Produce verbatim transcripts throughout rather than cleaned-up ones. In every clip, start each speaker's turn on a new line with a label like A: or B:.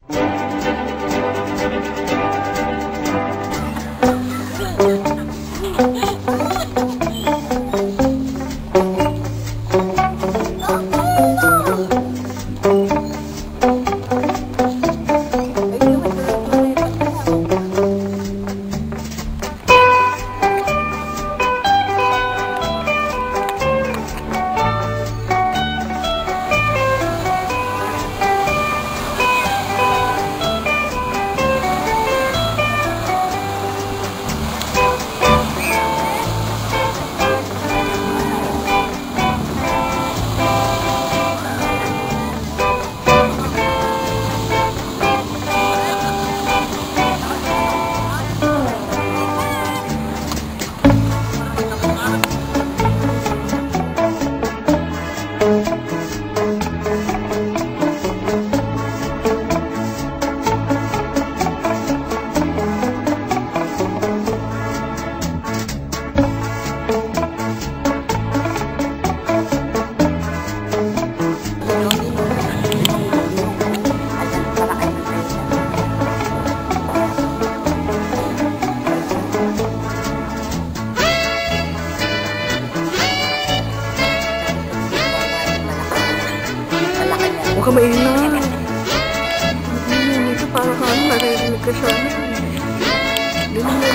A: Huwag ka maingay. Ito para ka ano, maririnig ka siya. Hindi naman.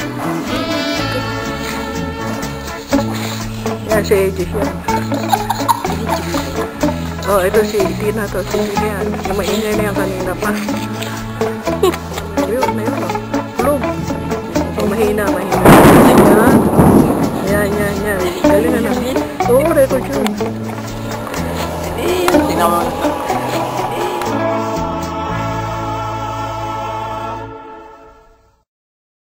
A: Yan, si Edith yan. Oh, ito si Tina to, si Tina yan. Yung maingay na yan kanina pa.